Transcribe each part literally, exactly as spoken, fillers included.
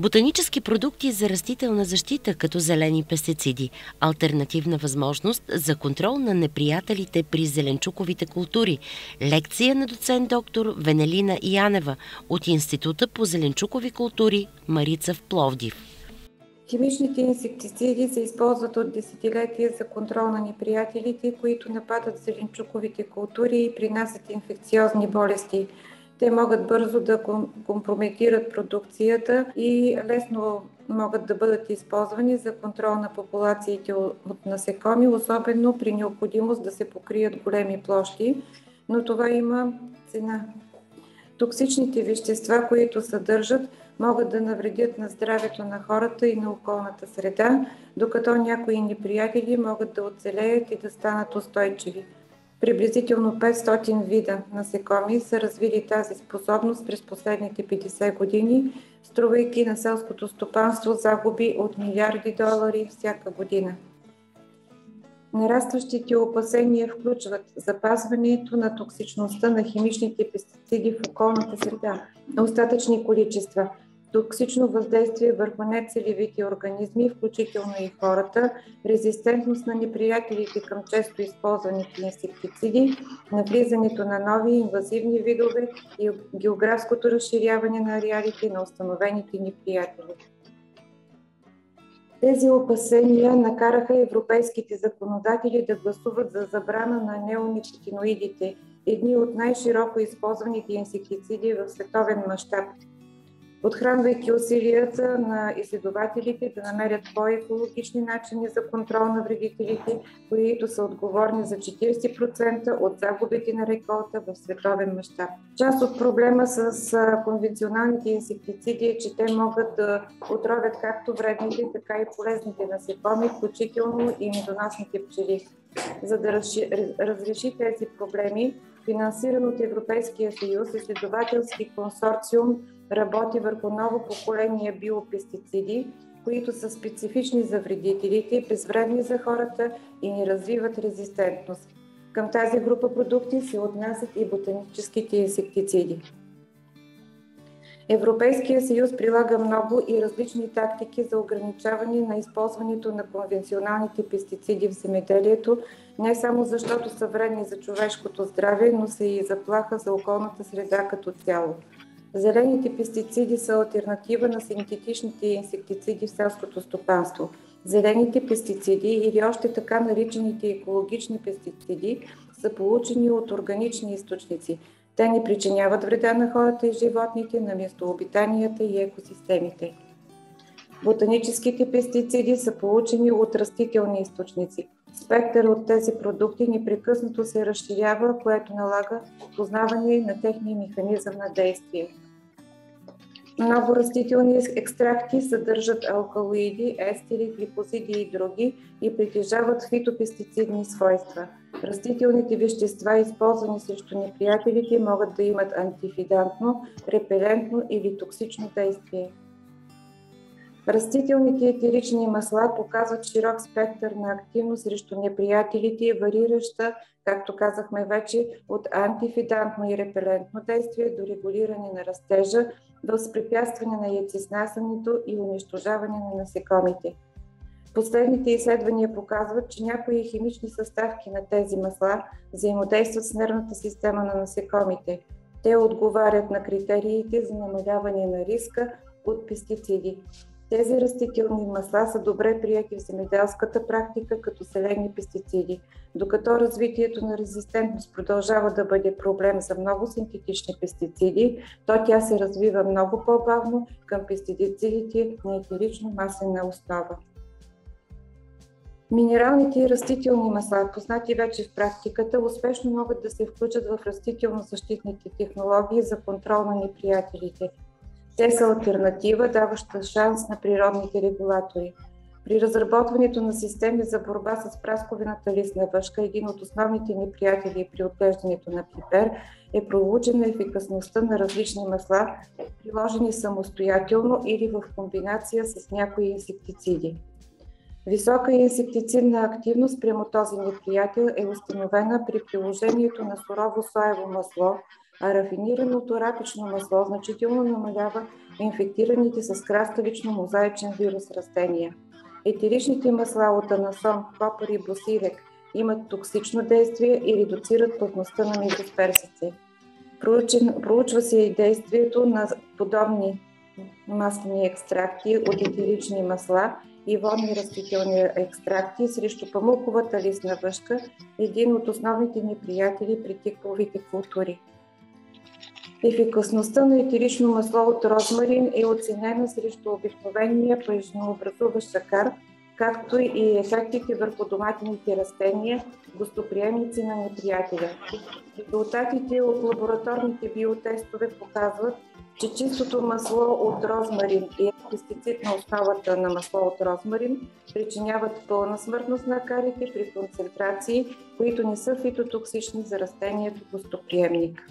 Ботанически продукти за растителна защита, като зелени пестициди. Алтернативна възможност за контрол на неприятелите при зеленчуковите култури. Лекция на доцент доктор Венелина Янева от Института по зеленчукови култури Марица в Пловдив. Химичните инсектициди се използват от десетилетия за контрол на неприятелите, които нападат зеленчуковите култури и принасят инфекциозни болести. Те могат бързо да компрометират продукцията и лесно могат да бъдат използвани за контрол на популациите от насекоми, особено при необходимост да се покрият големи площи, но това има цена. Токсичните вещества, които съдържат, могат да навредят на здравето на хората и на околната среда, докато някои неприятели могат да оцелеят и да станат устойчиви. Приблизително петстотин вида насекоми са развили тази способност през последните петдесет години, струвайки на селското стопанство загуби от милиарди долари всяка година. Нарастващите опасения включват запазването на токсичността на химичните пестициди в околната среда, остатъчни количества, токсично въздействие върху нецелевите организми, включително и хората, резистентност на неприятелите към често използваните инсектициди, навлизането на нови инвазивни видове и географското разширяване на ареалите на установените неприятели. Тези опасения накараха европейските законодатели да гласуват за забрана на неоникотиноидите, едни от най-широко използваните инсектициди в световен мащаб, подхранвайки усилията на изследователите да намерят по-екологични начини за контрол на вредителите, които са отговорни за четиридесет процента от загубите на реколта в световен мащаб. Част от проблема с конвенционалните инсектициди е, че те могат да отровят както вредните, така и полезните насекоми, включително и медоносните пчели. За да разреши тези проблеми, финансиран от Европейския съюз, изследователски консорциум работи върху ново поколение биопестициди, които са специфични за вредителите, безвредни за хората и не развиват резистентност. Към тази група продукти се отнасят и ботаническите инсектициди. Европейския съюз прилага много и различни тактики за ограничаване на използването на конвенционалните пестициди в земеделието, не само защото са вредни за човешкото здраве, но са и заплаха за околната среда като цяло. Зелените пестициди са алтернатива на синтетичните инсектициди в селското стопанство. Зелените пестициди или още така наричаните екологични пестициди са получени от органични източници. Те не причиняват вреда на хората и животните, на местообитанията и екосистемите. Ботаническите пестициди са получени от растителни източници. Спектър от тези продукти непрекъснато се разширява, което налага познаване на техния механизъм на действие. Много растителни екстракти съдържат алкалоиди, естери, гликозиди и други и притежават фитопестицидни свойства. Растителните вещества, използвани срещу неприятелите, могат да имат антифидантно, репелентно или токсично действие. Растителните етерични масла показват широк спектър на активност срещу неприятелите, варираща, както казахме вече, от антифидантно и репелентно действие до регулиране на растежа, до възпрепятстване на яйцеснасянето и унищожаване на насекомите. Последните изследвания показват, че някои химични съставки на тези масла взаимодействат с нервната система на насекомите. Те отговарят на критериите за намаляване на риска от пестициди. Тези растителни масла са добре приети в земеделската практика като селени пестициди. Докато развитието на резистентност продължава да бъде проблем за много синтетични пестициди, то тя се развива много по-бавно към пестицидите на етерично-маслена основа. Минералните и растителни масла, познати вече в практиката, успешно могат да се включат в растително-защитните технологии за контрол на неприятелите. Те са алтернатива, даваща шанс на природните регулатори. При разработването на системи за борба с прасковената листна въшка, един от основните неприятели при отглеждането на пипер, е проучена ефикасността на различни масла, приложени самостоятелно или в комбинация с някои инсектициди. Висока инсектицидна активност прямо този неприятел е установена при приложението на сурово соево масло, а рафинираното рапично масло значително намалява инфектираните с краставично мозаичен вирус растения. Етеричните масла от анасон, копър и босирек имат токсично действие и редуцират плътността на мезосперсите. Проучва се и действието на подобни маслени екстракти от етерични масла и водни растителни екстракти срещу памуковата листна въшка, един от основните неприятели при тиковите култури. Ефикасността на етерично масло от розмарин е оценена срещу обикновения пъжнообразуващ шакар, както и ефектите върху доматените растения, гостоприемници на неприятеля. Резултатите от лабораторните биотестове показват, че чистото масло от розмарин и пестицид на основата на масло от розмарин причиняват пълна смъртност на акарите при концентрации, които не са фитотоксични за растението гостоприемник.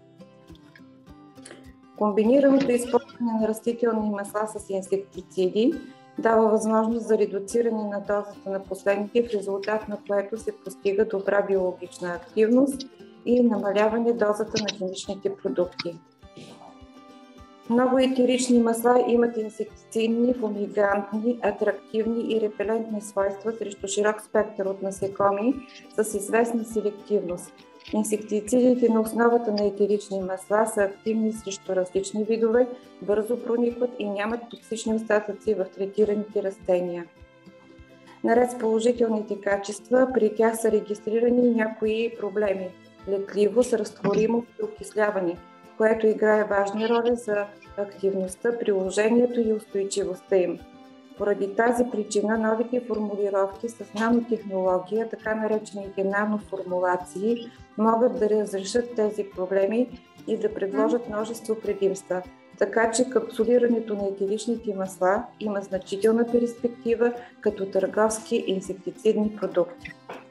Комбинираното използване на растителни масла с инсектициди дава възможност за редуциране на дозата на последните, в резултат на което се постига добра биологична активност и намаляване дозата на химичните продукти. Много етерични масла имат инсектицидни, фумигантни, атрактивни и репелентни свойства срещу широк спектър от насекоми с известна селективност. Инсектицидите на основата на етерични масла са активни срещу различни видове, бързо проникват и нямат токсични остатъци в третираните растения. Наред с положителните качества, при тях са регистрирани някои проблеми – летливост, разтворимост и окисляване, което играе важна роля за активността, приложението и устойчивостта им. Поради тази причина новите формулировки с нанотехнология, така наречените наноформулации, могат да разрешат тези проблеми и да предложат множество предимства. Така че капсулирането на етеричните масла има значителна перспектива като търговски инсектицидни продукти.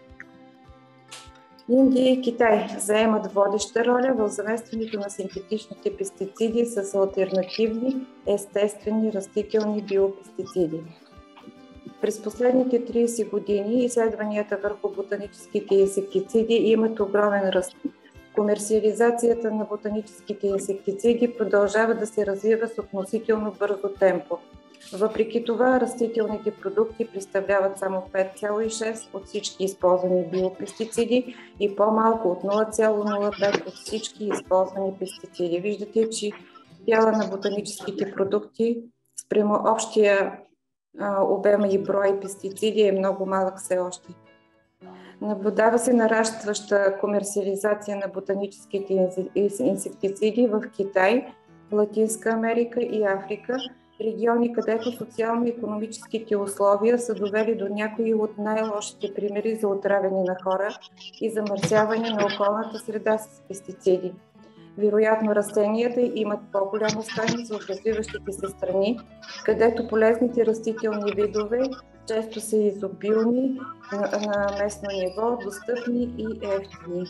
Индия и Китай заемат водеща роля в заместването на синтетичните пестициди с алтернативни, естествени растителни биопестициди. През последните трийсет години изследванията върху ботаническите инсектициди имат огромен ръст. Комерциализацията на ботаническите инсектициди продължава да се развива с относително бързо темпо. Въпреки това, растителните продукти представляват само пет цяло и шест от всички използвани биопестициди и по-малко от нула цяло нула пет от всички използвани пестициди. Виждате, че дяла на ботаническите продукти спрямо общия а, обем и брой пестициди е много малък все още. Наблюдава се нарастваща комерциализация на ботаническите инсектициди в Китай, Латинска Америка и Африка, региони, където социално-икономическите условия са довели до някои от най-лошите примери за отравяне на хора и замърсяване на околната среда с пестициди. Вероятно, растенията имат по-голяма стойност в развиващите се страни, където полезните растителни видове често са изобилни на, на местно ниво, достъпни и евтини.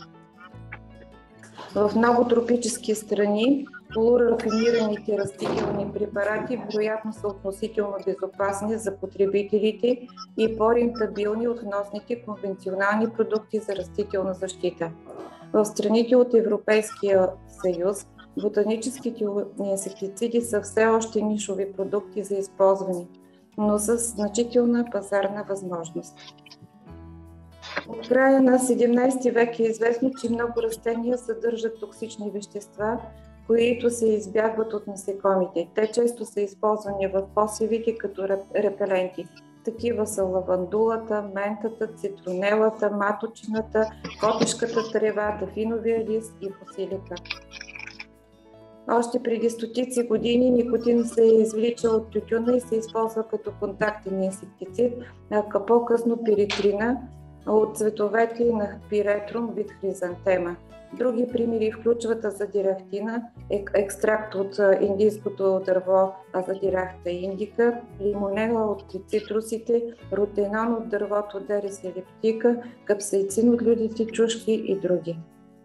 В много тропически страни полурафинираните растителни препарати вероятно са относително безопасни за потребителите и по-рентабилни от вносните конвенционални продукти за растителна защита. В страните от Европейския съюз ботаническите инсектициди са все още нишови продукти за използване, но с значителна пазарна възможност. От края на седемнайсети век е известно, че много растения съдържат токсични вещества, които се избягват от насекомите. Те често са използвани в посевите като репеленти. Такива са лавандулата, ментата, цитронелата, маточината, котешката трева, дафиновия лист и босилика. Още преди стотици години никотин се е извличал от тютюна и се използва като контактен инсектицид, а по-късно пиретрина от цветовете на пиретрум, вид хризантема. Други примери включват азадирахтина, екстракт от индийското дърво азадирахта индика, лимонела от цитрусите, ротенон от дървото Дерис елиптика, капсаицин от людите чушки и други.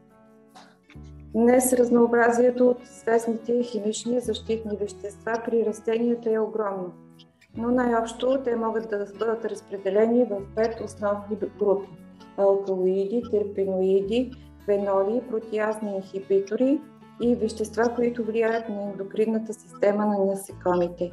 Днес разнообразието от известните химични защитни вещества при растенията е огромно, но най-общо те могат да бъдат разпределени в пет основни групи – алкалоиди, терпеноиди, феноли, протеазни инхибитори, и вещества, които влияят на ендокринната система на насекомите.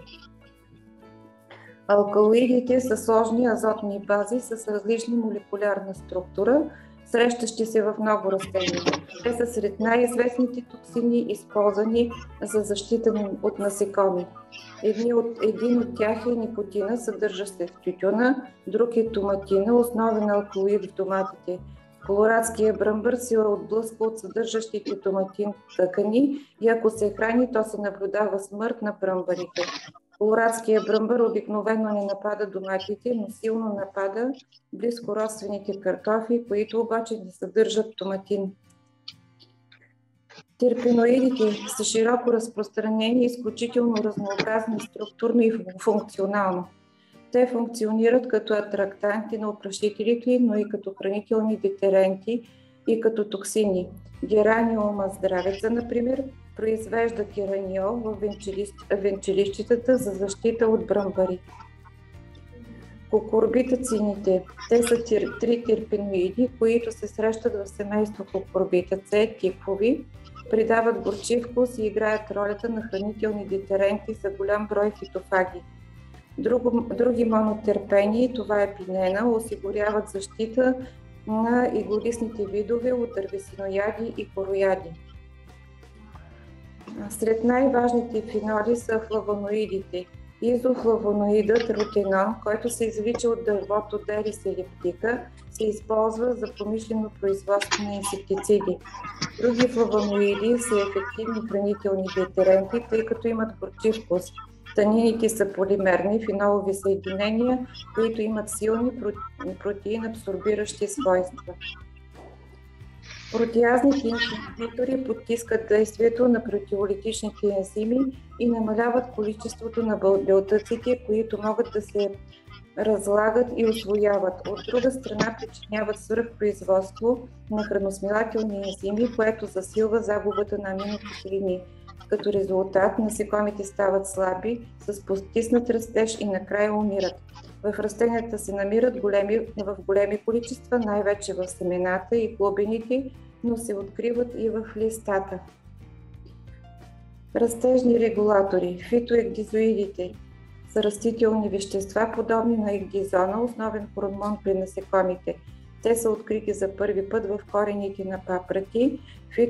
Алкалоидите са сложни азотни бази с различна молекулярна структура, срещащи се в много растения. Те са сред най-известните токсини, използвани за защита от насекоми. Един от, един от тях е никотина, съдържащ се в тютюна, друг е томатина, основен алкалоид в доматите. Колорадския бръмбър се отблъсква от съдържащите томатин тъкани и ако се храни, то се наблюдава смърт на бръмбарите. Колорадския бръмбър обикновено не напада доматите, но силно напада близко родствените картофи, които обаче не съдържат томатин. Терпеноидите са широко разпространени и изключително разнообразни структурно и функционално. Те функционират като атрактанти на опрашителите, но и като хранителни детеренти и като токсини. Гераниума здравеца, например, произвежда гераниол в венчелищетата за защита от бръмбари. Кукурбитацините. Те са три терпеноиди, които се срещат в семейство кукурбитаце, тикови, придават горчив вкус и играят ролята на хранителни детеренти за голям брой фитофаги. Друго, други монотерпени, това е пинена, осигуряват защита на иглолистните видове от дървесинояди и корояди. Сред най-важните феноли са флавоноидите. Изофлавоноидът ротенон, който се извлича от дървото Дерис елиптика, се използва за промишлено производство на инсектициди. Други флавоноиди са ефективни хранителни детеренти, тъй като имат горчив вкус. Танините са полимерни фенолови съединения, които имат силни протеин абсорбиращи свойства. Протеазните инхибитори потискат действието на протеолитичните ензими и намаляват количеството на белтъците, които могат да се разлагат и усвояват. От друга страна причиняват свръхпроизводство на храносмилателни ензими, което засилва загубата на аминокиселини. Като резултат насекомите стават слаби, с потиснат растеж и накрая умират. В растенията се намират големи, в големи количества, най-вече в семената и глобените, но се откриват и в листата. Растежни регулатори. Фитоегдизоидите са растителни вещества, подобни на егдизона, основен хормон при насекомите. Те са открити за първи път в корените на папрати.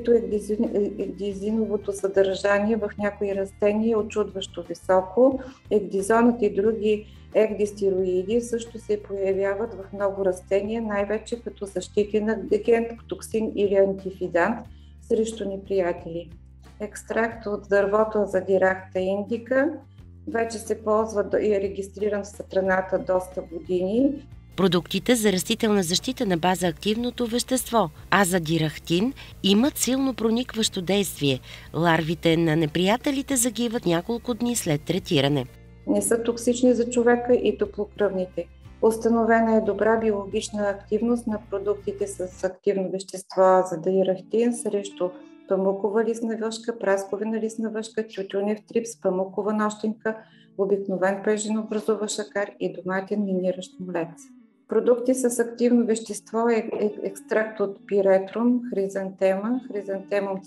Фитоегдизиновото съдържание в някои растения е очудващо високо. Егдизонът и други егдистероиди също се появяват в много растения, най-вече като защитен агент, токсин или антифидант срещу неприятели. Екстракт от дървото Азадирахта индика вече се ползва и е регистриран в страната доста години. Продуктите за растителна защита на база активното вещество азадирахтин имат силно проникващо действие. Ларвите на неприятелите загиват няколко дни след третиране. Не са токсични за човека и топлокръвните. Установена е добра биологична активност на продуктите с активно вещество азадирахтин срещу памукова листна въшка, прасковина листна въшка, тютюнев трипс, памукова нощенка, обикновен пеженобразуващ шакар и доматен миниращ млец. Продукти с активно вещество е екстракт от пиретрум, хризантема, хризантемум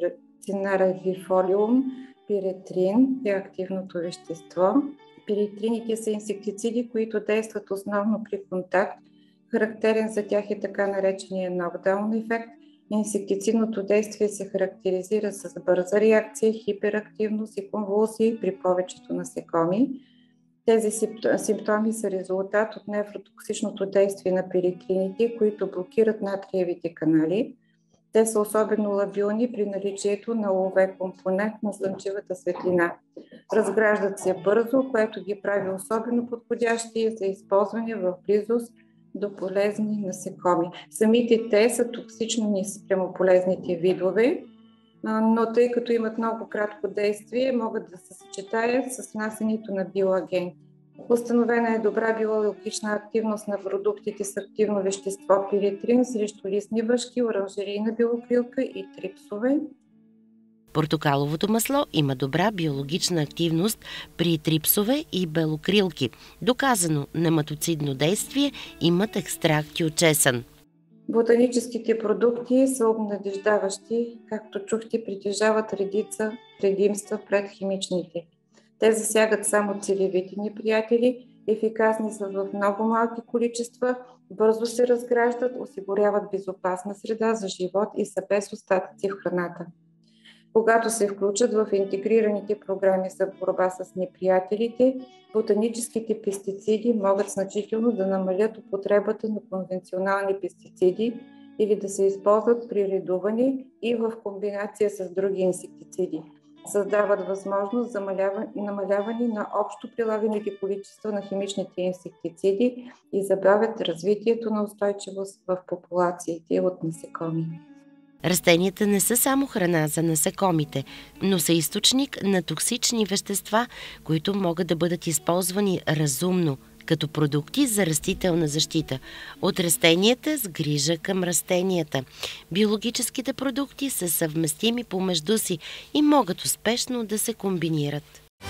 цинарифолиум, пиретрин е активното вещество. Пиретрините са инсектициди, които действат основно при контакт. Характерен за тях е така наречения нокдаун ефект. Инсектицидното действие се характеризира с бърза реакция, хиперактивност и конвулсии при повечето насекоми. Тези симптоми са резултат от невротоксичното действие на пиретрините, които блокират натриевите канали. Те са особено лабилни при наличието на УВ компонент на слънчевата светлина. Разграждат се бързо, което ги прави особено подходящи за използване в близост до полезни насекоми. Самите те са токсични спрямо полезните видове, но тъй като имат много кратко действие, могат да се съчетаят с внасянето на биоагенти. Установена е добра биологична активност на продуктите с активно вещество пиретрин срещу листни въшки, оранжерийна белокрилка и трипсове. Портокаловото масло има добра биологична активност при трипсове и белокрилки. Доказано нематоцидно действие, имат екстракти от чесън. Ботаническите продукти са обнадеждаващи, както чухте, притежават редица предимства пред химичните. Те засягат само целевите ни приятели, ефикасни са в много малки количества, бързо се разграждат, осигуряват безопасна среда за живот и са без остатъци в храната. Когато се включат в интегрираните програми за борба с неприятелите, ботаническите пестициди могат значително да намалят употребата на конвенционални пестициди или да се използват при редуване и в комбинация с други инсектициди. Създават възможност за намаляване на общо прилаганите количества на химичните инсектициди и забавят развитието на устойчивост в популациите от насекоми. Растенията не са само храна за насекомите, но са източник на токсични вещества, които могат да бъдат използвани разумно, като продукти за растителна защита. От растенията с грижа към растенията. Биологическите продукти са съвместими помежду си и могат успешно да се комбинират.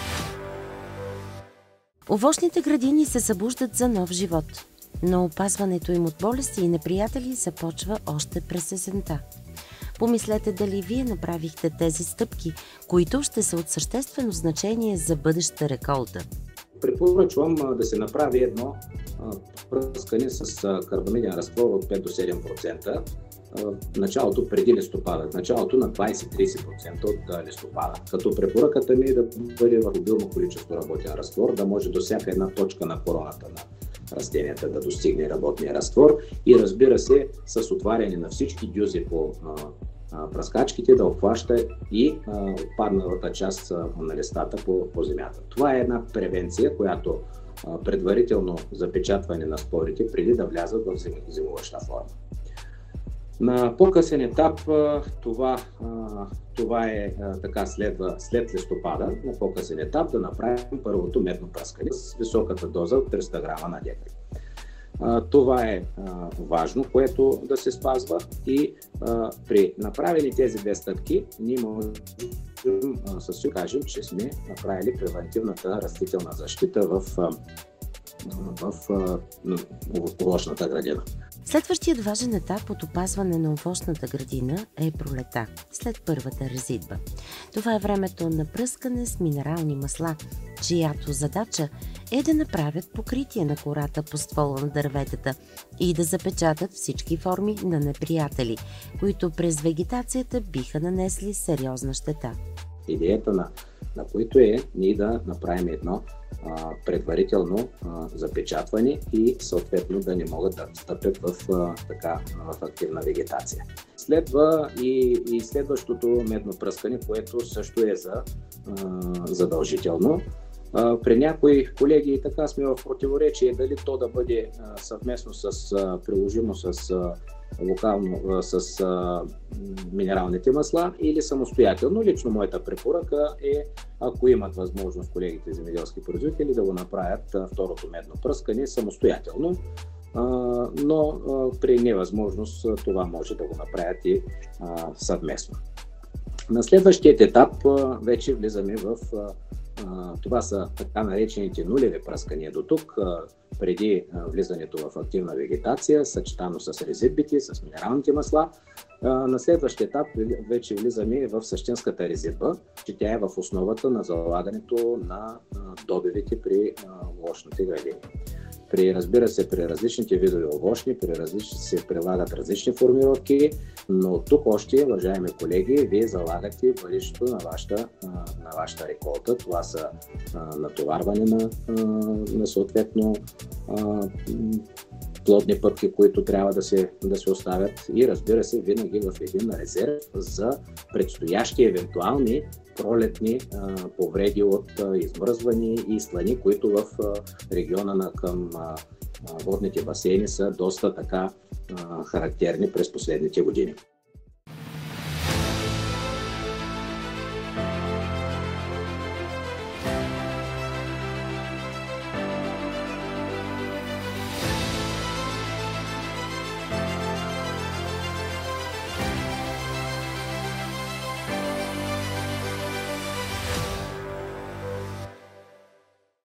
Овощните градини се събуждат за нов живот, но опазването им от болести и неприятели започва още през есента. Помислете дали вие направихте тези стъпки, които ще са от съществено значение за бъдеща реколта. Препоръчвам да се направи едно пръскане с карбамиден разтвор от пет до седем процента в началото преди листопада, в началото на двайсет до трийсет процента от листопада. Като препоръката ми е да бъде в обилно количество работен разтвор, да може до всяка една точка на короната на растенията да достигне работния разтвор и, разбира се, с отваряне на всички дюзи по пръскачките да обхваща и а, отпадналата част а, на листата по, по земята. Това е една превенция, която а, предварително запечатване на спорите преди да влязат в зим, зимуваща форма. На по-късен етап а, това, а, това е а, така следва след листопада, на по-късен етап да направим първото медно пръскане с високата доза от триста грама на декар. Това е а, важно, което да се спазва и а, при направили тези две стъпки ние можем със си кажем, че сме направили превентивната растителна защита в, в, в, в овощната градина. Следващият важен етап от опазване на овощната градина е пролета, след първата резидба. Това е времето на пръскане с минерални масла, чиято задача е да направят покритие на кората по ствола на дърветата и да запечатат всички форми на неприятели, които през вегетацията биха нанесли сериозна щета. Идеята на, на които е ние да направим едно а, предварително а, запечатване и съответно да не могат да стъпят в, а, така, в активна вегетация. Следва и, и следващото медно пръскане, което също е за, а, задължително. А, при някои колеги така сме в противоречие дали то да бъде а, съвместно с а, приложимо с а, локално с а, минералните масла или самостоятелно. Лично моята препоръка е, ако имат възможност колегите земеделски производители, да го направят а, второто медно пръскане самостоятелно, а, но а, при невъзможност а, това може да го направят и а, съвместно. На следващият етап а, вече влизаме в а, а, това са така наречените нулеви пръскания до тук, а, преди а, влизането в активна вегетация, съчетано с резидбите, с минералните масла. А, на следващия етап вече влизаме в същинската резидба, че тя е в основата на залагането на а, добивите при а, овощните градини. При, разбира се, при различните видове овощни, при различни се прилагат различни формировки, но тук още, уважаеми колеги, вие залагате бъдещето на вашата, на вашата реколта. Това са а, натоварване на, а, на съответно а, плодни пъпки, които трябва да се, да се оставят и, разбира се, винаги в един резерв за предстоящи евентуални пролетни а, повреди от а, измръзвани и слани, които в а, региона на към а, водните басейни са доста така а, характерни през последните години.